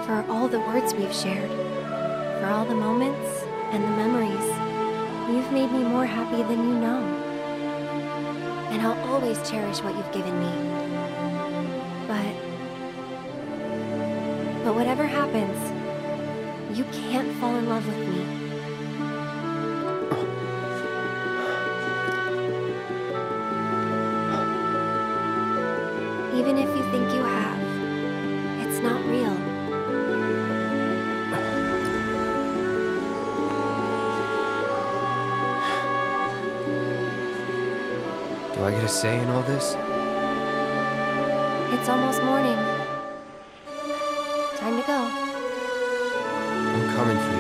For all the words we've shared. For all the moments and the memories. You've made me more happy than you know. And I'll always cherish what you've given me. But whatever happens, you can't fall in love with me. Even if you think you have, it's not real. Do I get a say in all this? It's almost morning. Time to go. I'm coming for